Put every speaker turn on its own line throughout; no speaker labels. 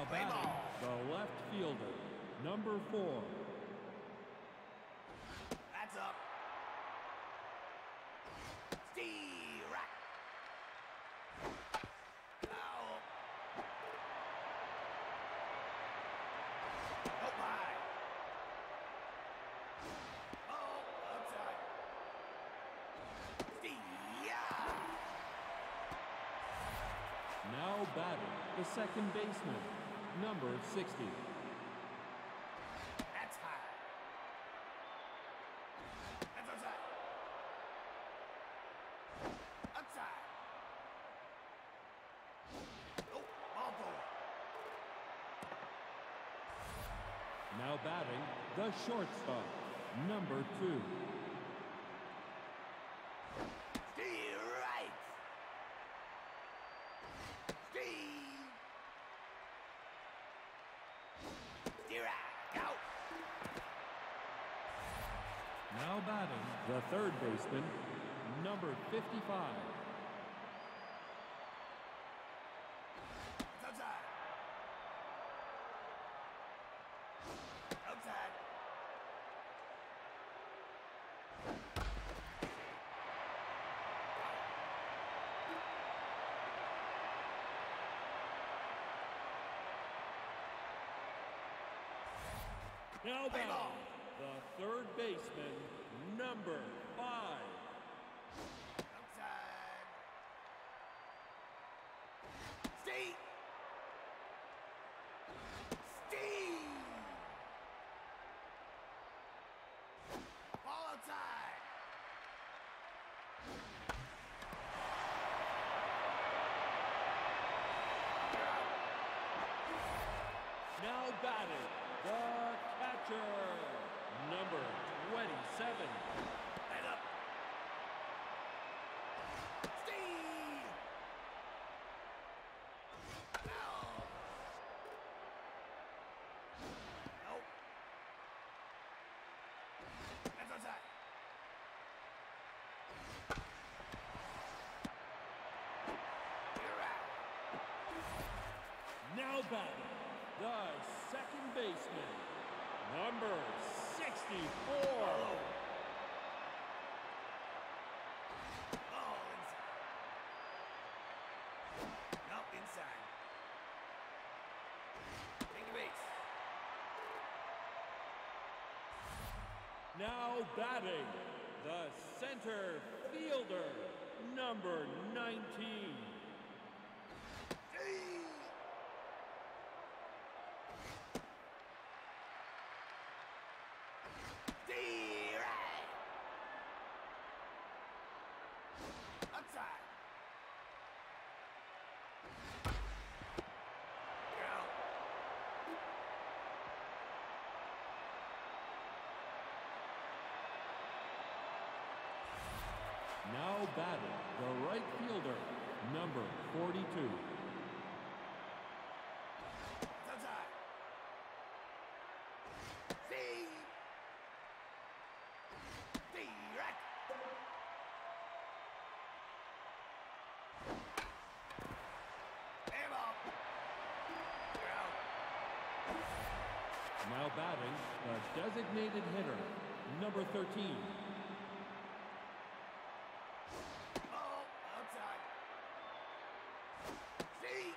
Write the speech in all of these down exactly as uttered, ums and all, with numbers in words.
Now batting, the left fielder, number four.
That's up. Strike. Foul. Oh my. Oh, outside. Yeah.
Now batting, the second baseman, number sixty.
That's high. That's outside. Outside. Oh, ball four.
Now batting, the shortstop, number two.
Right. Out.
Now batting, the third baseman, number fifty-five.
It's outside. Outside.
Now batting, the third baseman, number five.
Outside. Steve. Steve. Ball outside.
Now batting, the catcher, number twenty-seven.
Head up. Steve. No. Nope. That's outside. You're out.
Now batting, the second baseman, number sixty-four.
Ball inside. Nope, inside. Take a base.
Now batting, the center fielder, number nineteen.
Outside. You're out.
Now batting, the right fielder, number forty-two.
It's outside. See. Direct. Aim up. You're out.
Now batting, the designated hitter, number thirteen.
Oh, outside. See.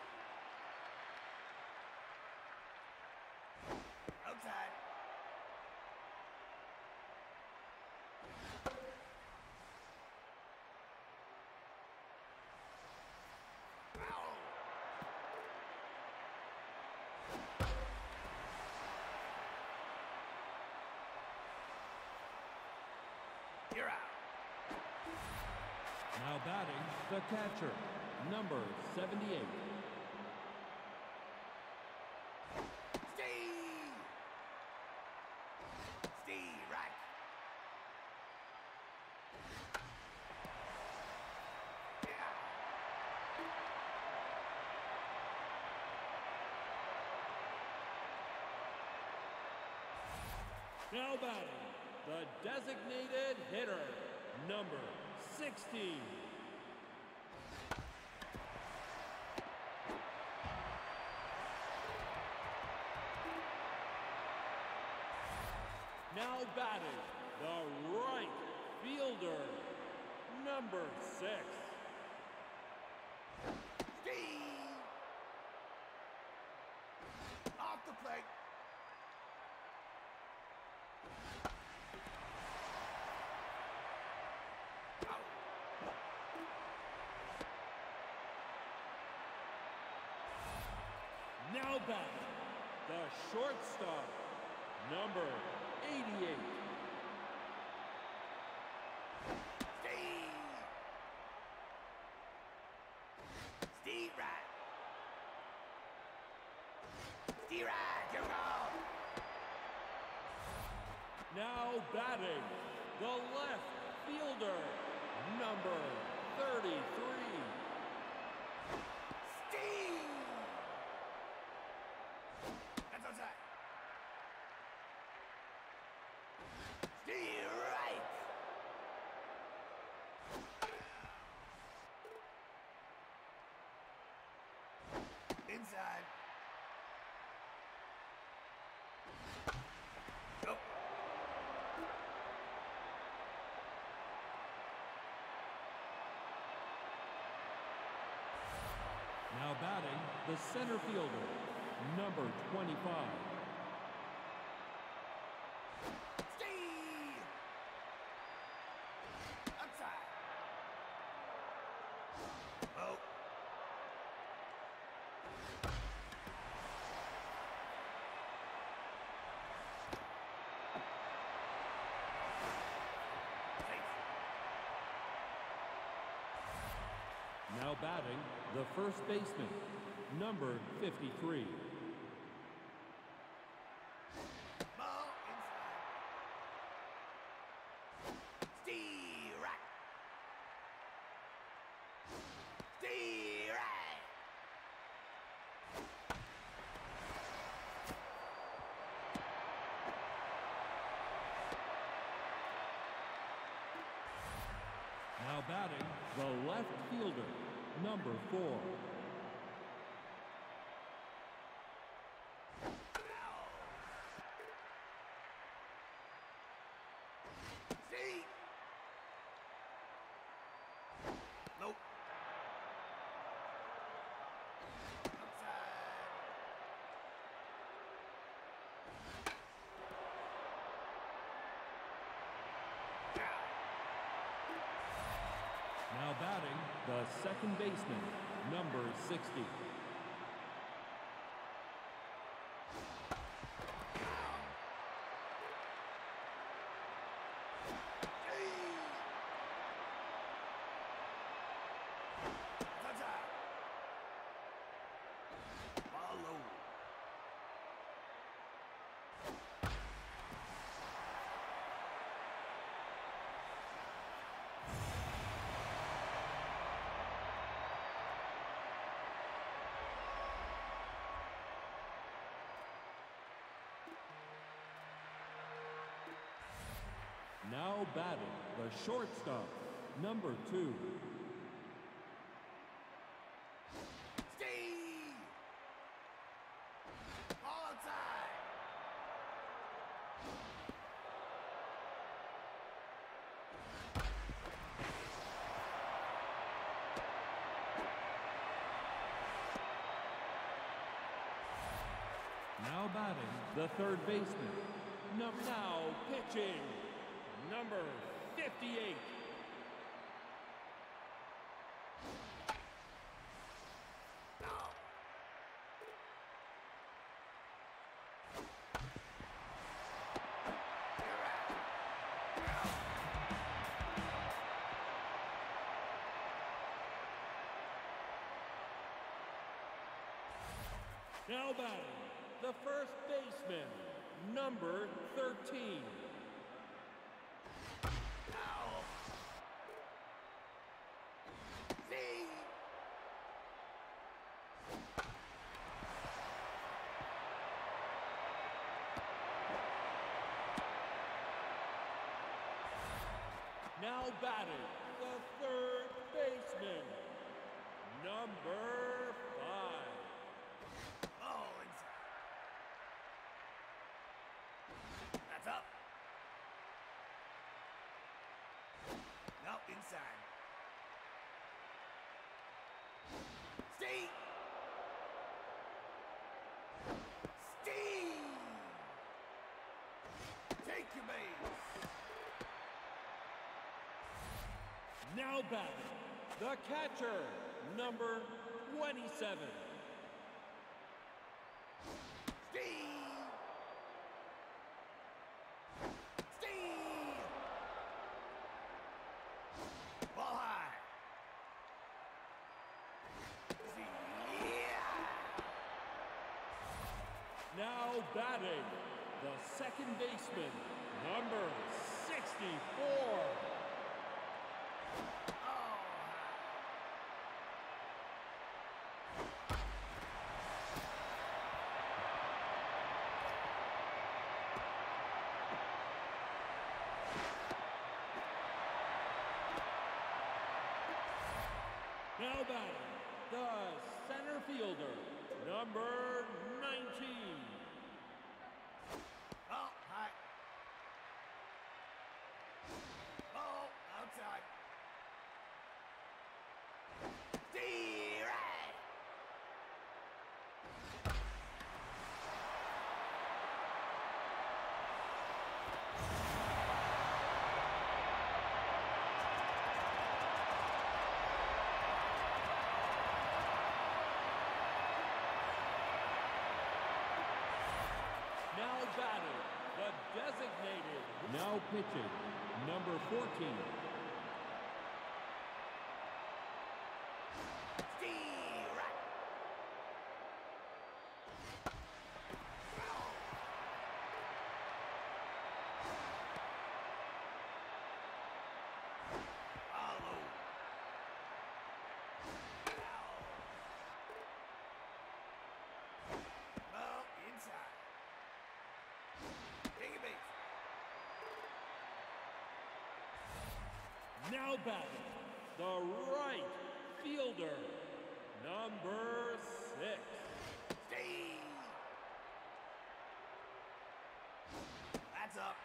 Outside. Foul. You're out.
Now batting, the catcher, number seventy-eight.
Steve. Steve, right. Yeah.
Now batting, the designated hitter, number sixteen. Now batting, the right fielder, number six.
Steve. Off the plate. Out.
Now batting, the shortstop, number eighty-eight.
Steve. Steve Wright. Steve Wright, here we go.
Now batting, the left fielder, number thirty-three.
Steve. That's outside. Steve Wright. Inside. Go.
Now batting, the center fielder, number twenty-five.
Steve. Outside. Oh.
Now batting, the first baseman, number fifty-three.
Ball inside. Steve Wright. Steve Wright.
Now batting, the left fielder, number four.
Steve. Nope. Outside.
Now batting, the second baseman, number sixty. Now batting, the shortstop, number two.
Steve! Ball outside!
Now batting, the third baseman. Num now pitching, number fifty-eight. Now batting, the first baseman, number thirteen.
Ow. See?
Now batting, the third baseman, number five.
Oh, inside. That's up. inside. Steve! Steve! Take your base.
Now batting, the catcher, number twenty-seven.
Steve! Steve! Ball high. Yeah!
Now batting, the second baseman, number sixty-four. Now batting, the center fielder, number nineteen.
Ball high. Ball outside. Steve! Right!
Now batting, the designated. Now pitching, number fourteen.
Steve! Right! Follow. Ball inside. Take a base.
Now batting, the right fielder, number six.
Steve! That's up.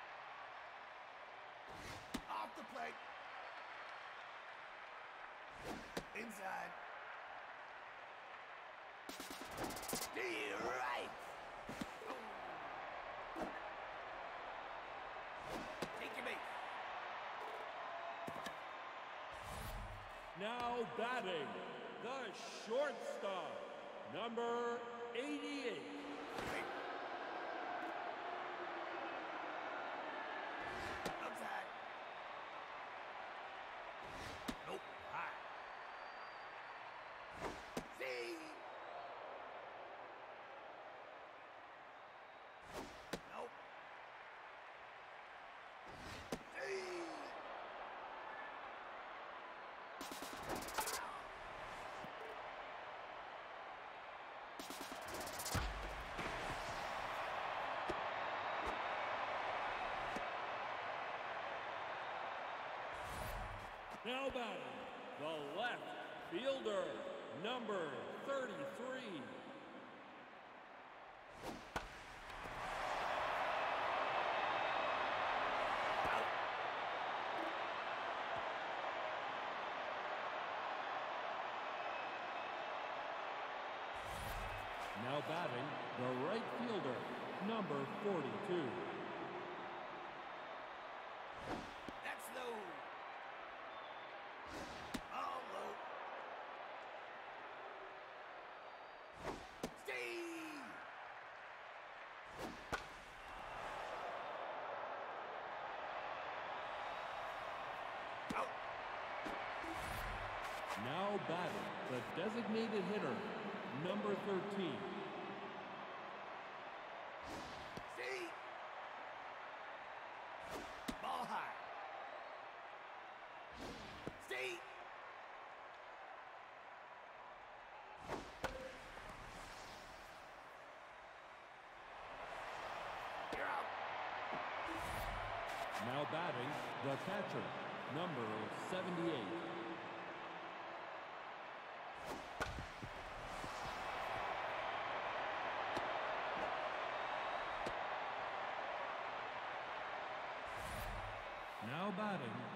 Off the plate. Inside. Steve! Right! Take your base.
Now batting, the shortstop, number eighty-eight.
Outside. Nope. High. See? Nope. See?
Now batting, the left fielder, number thirty-three. Now batting, the right fielder, number forty-two.
That's low. All low. Steve! Out.
Now batting, the designated hitter, number thirteen.
See? Ball high. See? You're out.
Now batting, the catcher, number seventy-eight. Now batting,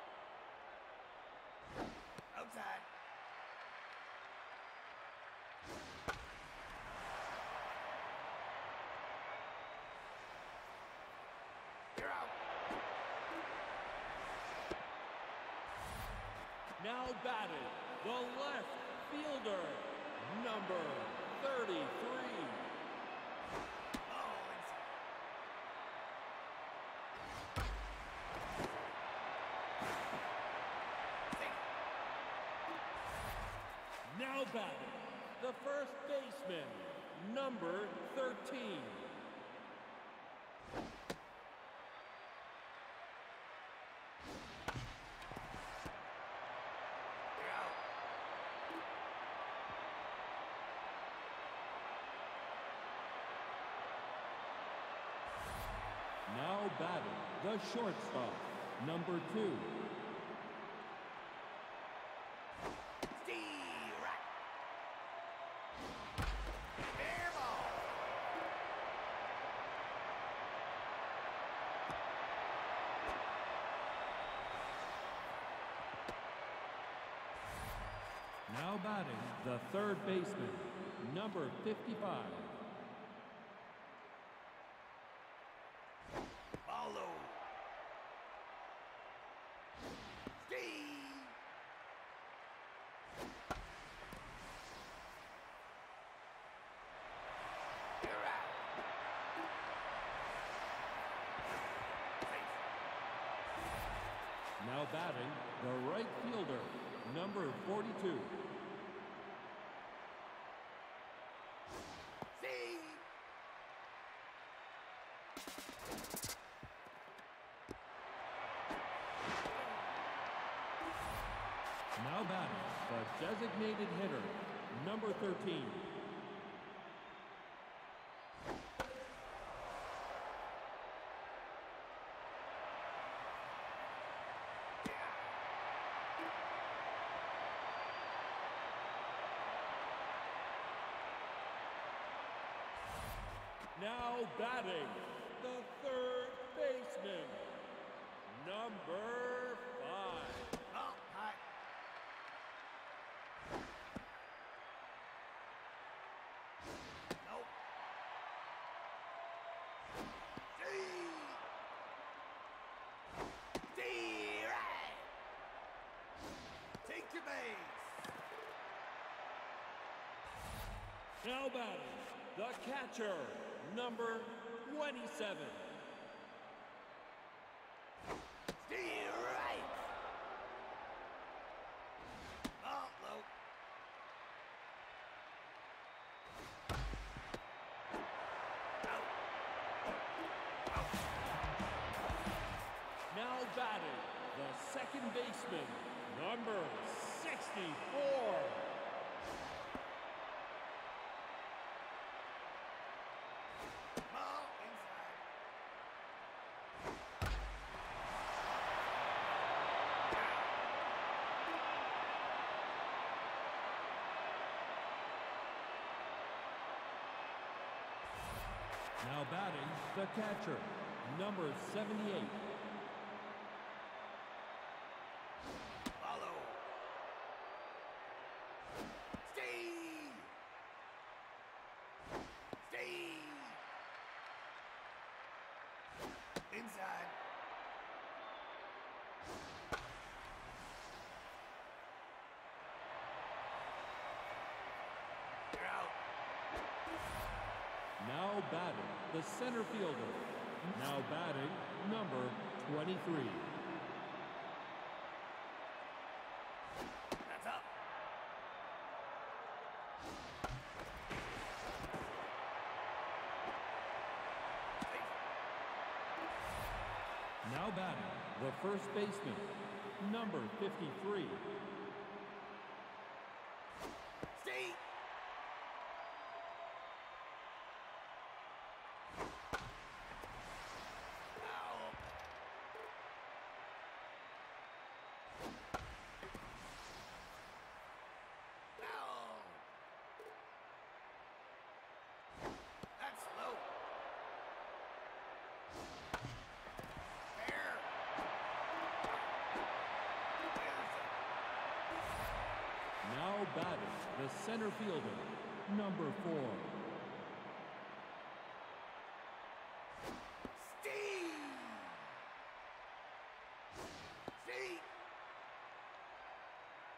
Now batting, the left fielder, number thirty-three.
Oh, inside. Safe.
Now batting, the first baseman, number thirteen.
You're out.
Now batting, the shortstop, number two.
Steve right. Fair ball.
Now batting, the third baseman, number fifty-five.
Ball low. Steve. You're out. Safe.
Now batting, the right fielder, number forty-two.
Steve.
Now batting, the designated hitter, number thirteen. Now batting, the third baseman, number five.
Oh, hot. Nope. Steve. Steve right. Take your base.
Now batting, the catcher, number twenty-seven.
Steve right. Oh, low. Out.
Now batting, the second baseman, number sixty-four.
Ball inside.
Now batting, the catcher, number seventy-eight.
Follow. Steve. Steve. Inside. You're out.
Now batting, the center fielder. Now batting, number twenty-three.
That's up. Safe.
Now batting, the first baseman, number fifty-three.
Steve. Ow. Ow. That's low. Fair. There's
Now batting, the center fielder, number four.
Steve. Steve.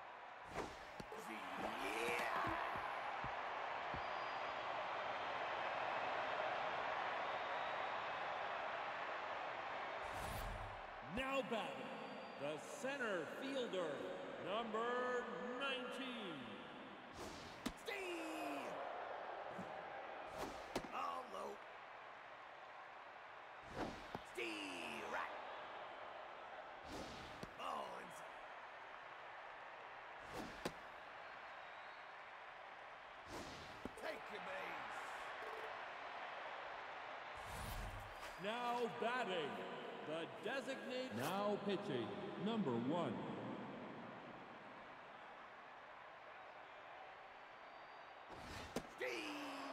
Now batting, the center fielder, number nineteen.
Steve! Ball low. Steve right. Ball inside. Take your base.
Now batting, the designated. Now pitching, number one.
Steve!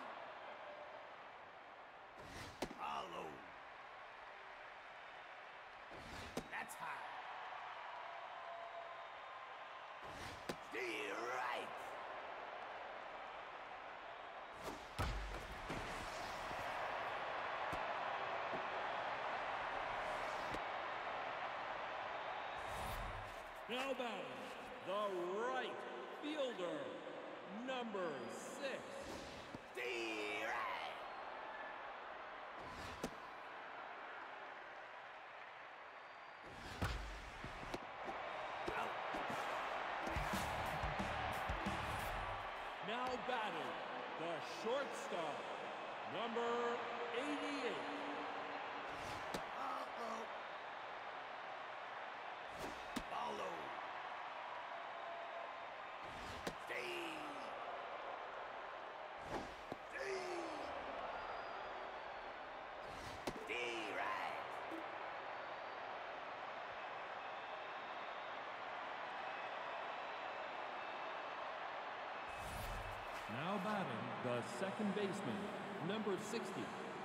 Ball low. That's high. Steve right.
Now batting, the right fielder, number six.
Steve right. Out.
Now batting, the shortstop, number eighty-eight.
Ball low. Ball low. Steve. Steve. Steve right.
Now batting, the second baseman, number sixty.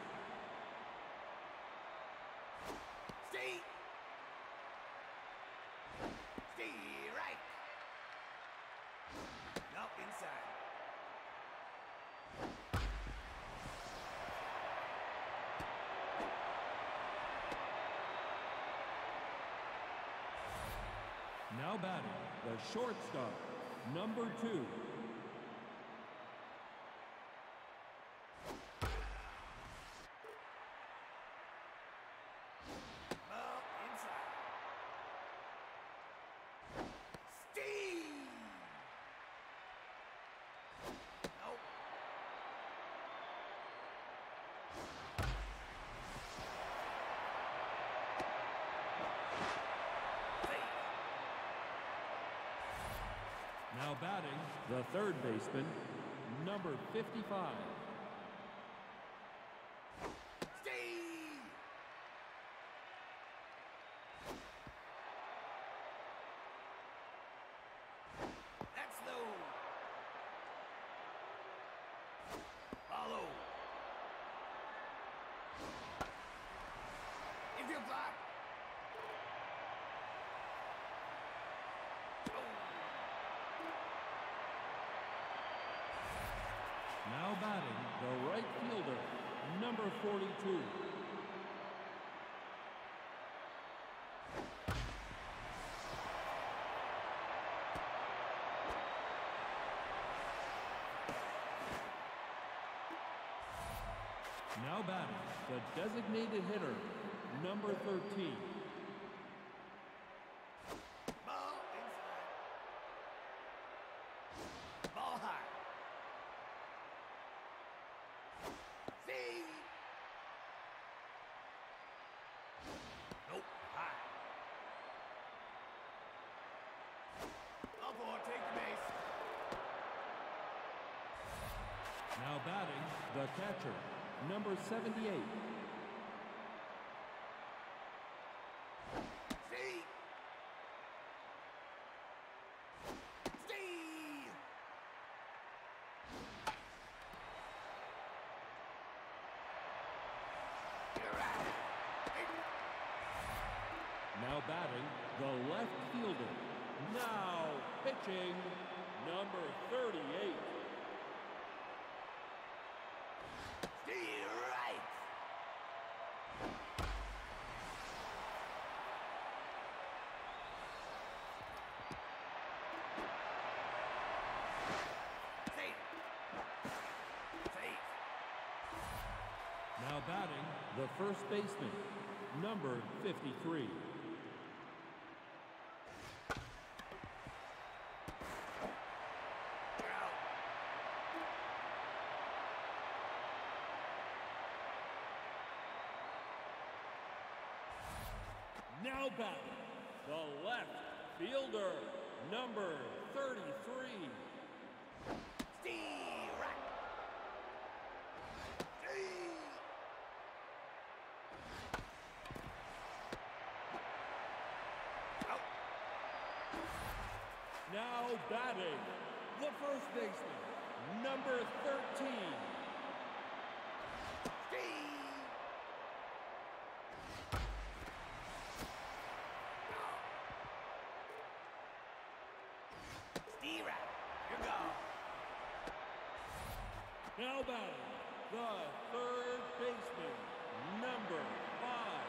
Steve. Steve right. Up inside.
Now batting, the shortstop, number two.
Ball inside. Steve. Nope. Safe.
Now batting, the third baseman, number fifty-five.
Steve. That's low. Follow. If you block.
Now batting, the right fielder, number forty-two. Now batting, the designated hitter, number thirteen.
Ball inside. Ball high. See? Nope. High. Ball four, take the base.
Now batting, the catcher, number seventy-eight.
See? Steve! You're out.
Now batting, the left fielder. Now pitching, number thirty-eight.
Steve right. Safe. Safe.
Now batting, the first baseman, number fifty-three. Now batting, the left fielder, number thirty-three.
Steve right. Steve. Out.
Now batting, the first baseman, number thirteen.
Steve. Steve right. You're gone.
Now batting, the third baseman, number five.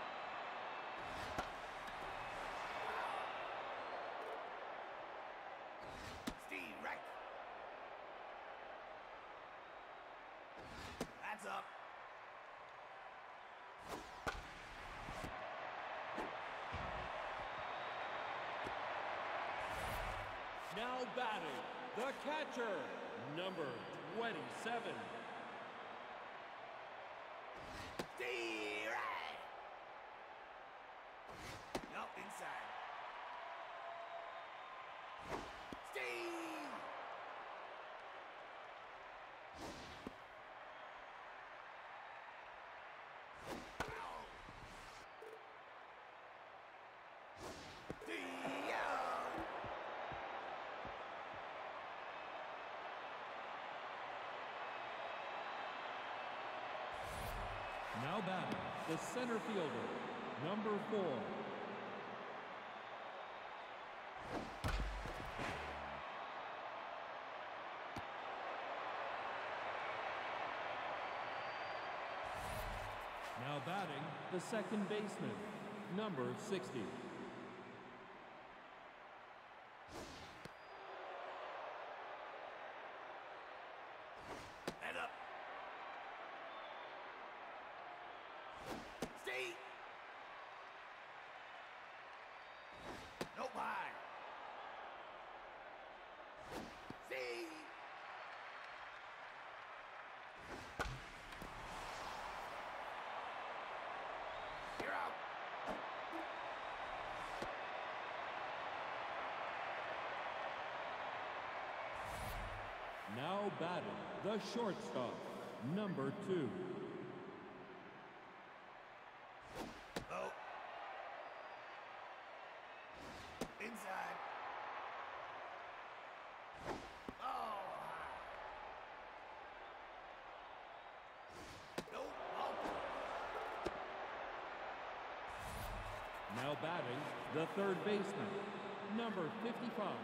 Steve right. That's up.
Now batting, the catcher, number twenty-seven.
Steve right. Nope, inside. Steve. Ow. Steve out.
Now batting, the center fielder, number four. Now batting, the second baseman, number sixty.
Head up. Steve. Nope, high. Steve. You're out.
Now batting, the shortstop, number two.
Oh. Inside. Oh. Nope. Oh.
Now batting, the third baseman, number fifty-five.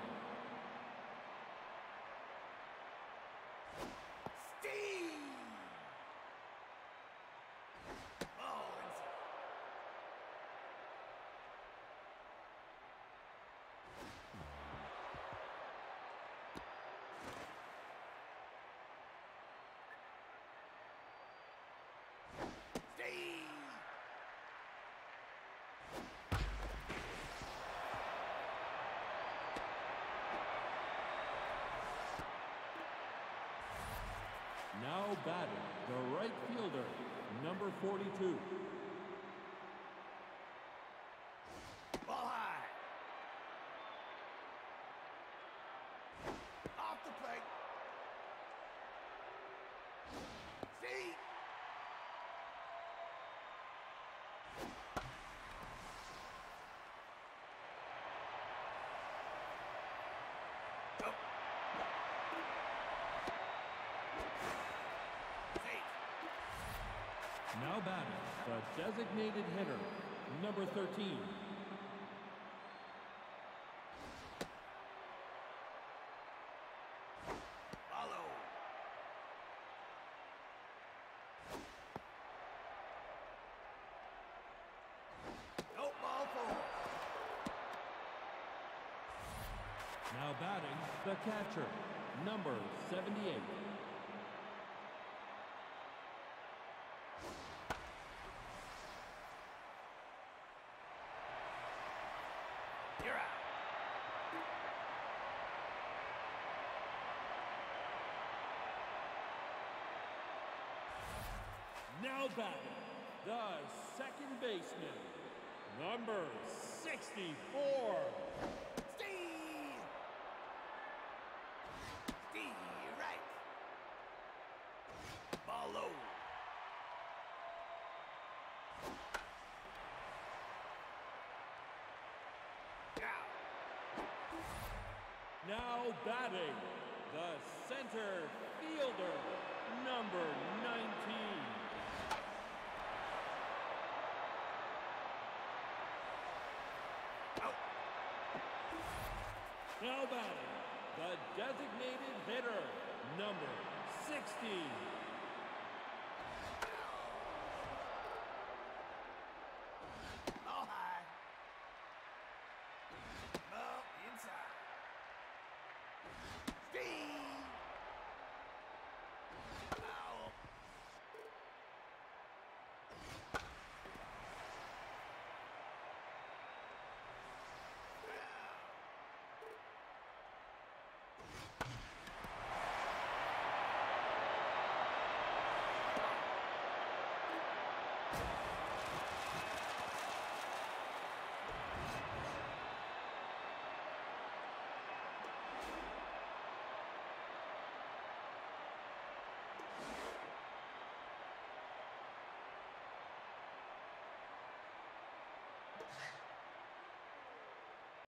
Steve. Oh, inside. Steve.
Now batting, the right fielder, number forty-two.
Ball high. Off the plate. Steve. Go. Safe.
Now batting, the designated hitter, number thirteen.
Follow. Nope, ball four.
Now batting, the catcher, number seventy-eight.
You're out.
Now batting, the second baseman, number sixty-four.
Steve! Steve, right. Ball low.
Now batting, the center fielder, number nineteen.
Out.
Now batting, the designated hitter, number sixty.